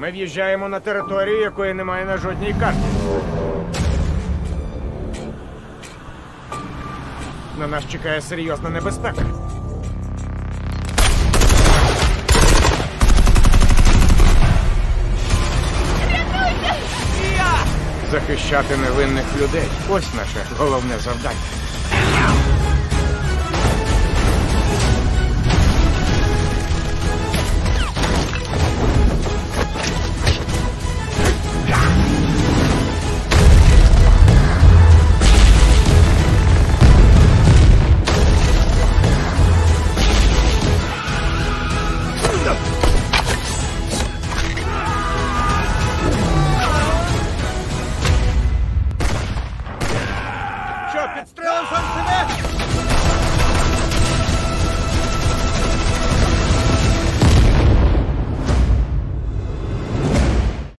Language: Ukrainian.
Ми в'їжджаємо на територію, якої немає на жодній карті. На нас чекає серйозна небезпека. Захищати невинних людей – ось наше головне завдання. Що, підстрелив сам себе?